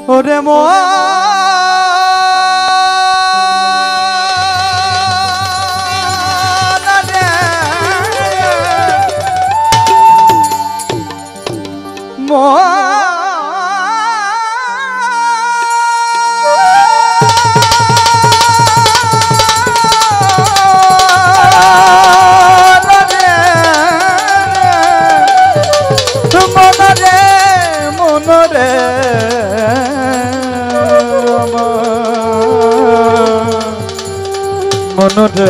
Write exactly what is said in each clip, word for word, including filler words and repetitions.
ওরে মন রে মন মনরে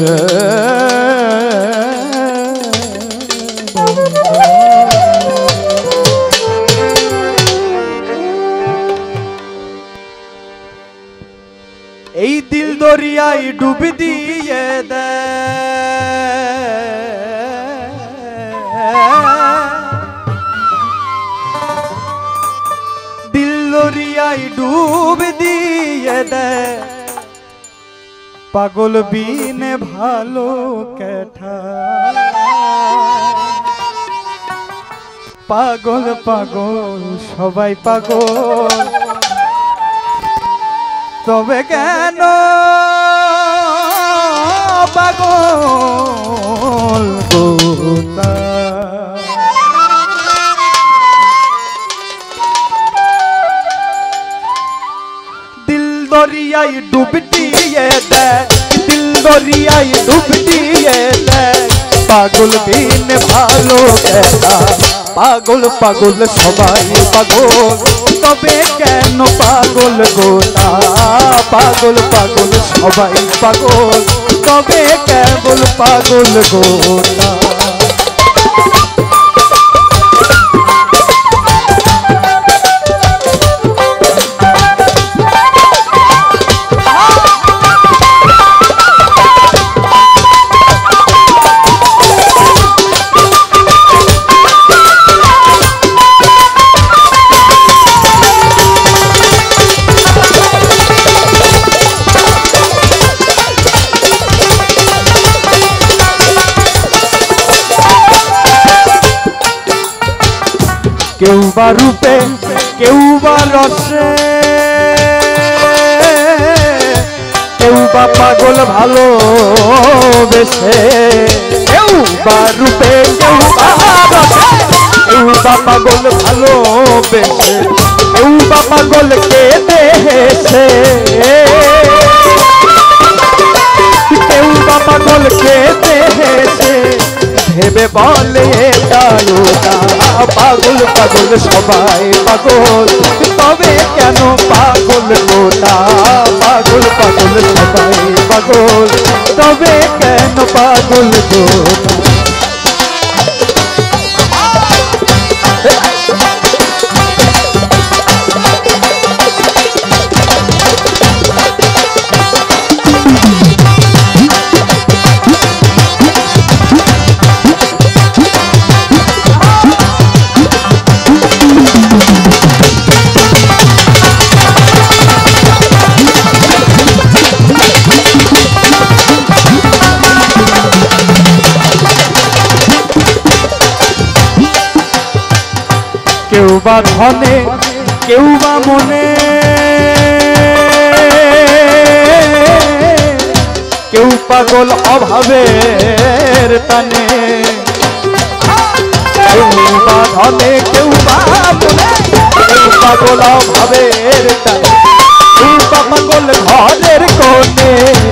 এই দিল দরিয়ায় ডুব দিয়ে দে দিল দরিয়ায় ডুব দিয়ে দে পাগল বিনে ভালো কেঠা পাগল পাগল সবাই পাগল তবে কেন পাগল গোতা দিল দরিয়ায় ডুব দিয়ে দে দিল দরিয়ায় ডুব দিয়ে দে পাগল বিন ভালো কেনা পাগল পাগল সবাই পাগল তবে কেন পাগল গোটা পাগল পাগল সবাই পাগল তবে কেবল পাগল গোটা কেউ বা রূপে কেউ বা রসে কেউ বা পাগল ভালোবেসে কেউ বা রূপে কেউ বা রসে কেউ বা পাগল ভালোবেসে কেউ বা পাগল কেঁদে হেসে কেউ বা পাগল কেঁদে হেসে ভেবে বলে পাগল পাগল সবাই পাগল তবে কেন পাগল গোটা পাগল পাগল সবাই পাগল তবে কেন পাগল গোটা কেউ বা ধনে কেউ বা মনে কেউ পাগল অভাবের টানে কেউ বা ধনে কেউ বা মনে কেউ পাগল অভাবের টানে কেউ বা পাগল ঘরের কোণে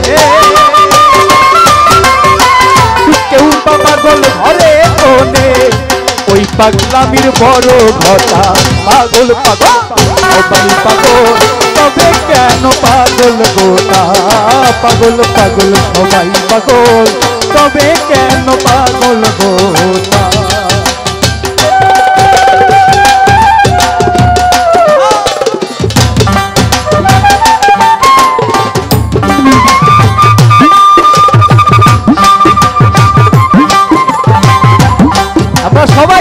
কেউ বা পাগল ঘরে কোণে ওই পাগলামির বড় ঘটা পাগল পাগল সবাই পাগল তবে কেন পাগল গোটা পাগল পাগল সবাই পাগল তবে কেন পাগল গোটা আমরা সবাই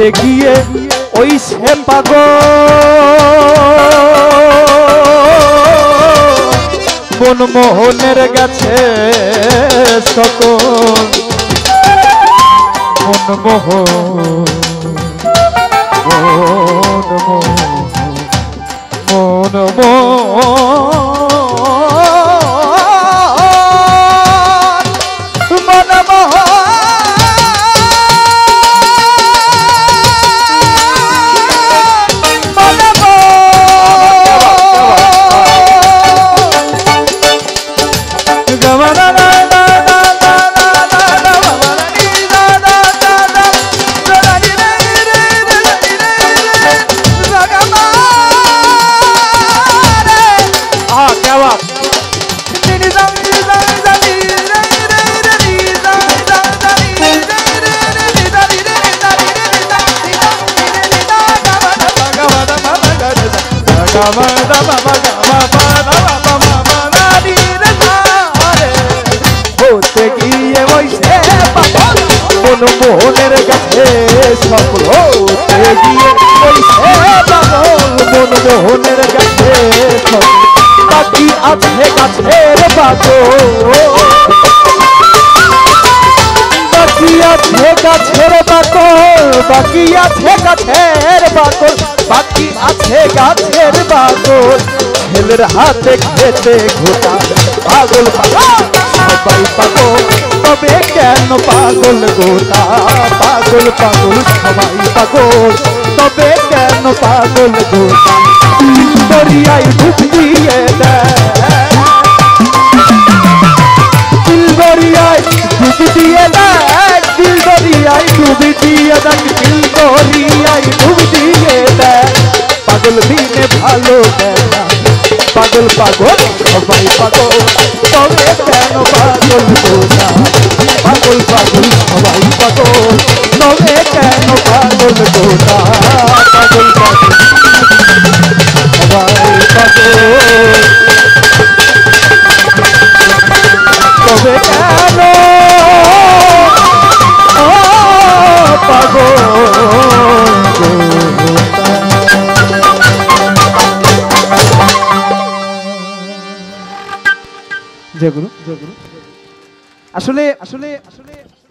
হতে গিয়ে ওই সে পাগল মনমোহনের গেছে সকল মনমোহন মনমোহন হতে গিয়ে বইসে পাগল মনমোহনের কাছে সকল হতে গিয়ে বইসে পাগল মনমোহনের কাছে সকল বাকি আছে গাছের পাগল বাকি আছে গাছের বাকল বাকি আছে গাছের বাকল বাকি আছে গাছের বাকল ছেলের হাতে খেতে ঘোটা পাগল পাগল সবাই পাগল তবে কেন পাগল গোটা পাগল পাগল সবাই পাগল তবে কেন পাগল গোটা দরিয়ায় ডুব দিয়ে দেয় দিল দরিয়ায় ডুব দিয়ে দেয় দিল দরিয়ায় ডুব দিয়ে দেয় দিল দরিয়ায় ডুব দিয়ে দেয় পাগল দিনে ভালো দেখা পাগল পাগল সবাই পাগল তবে কেন পাগল গোটা পাগল পাগল সবাই পাগল তবে কেন পাগল গোটা পাগল পাগল সবাই পাগল তবে কেন পাগল জয় গুরু জয় গুরু আসলে আসলে আসলে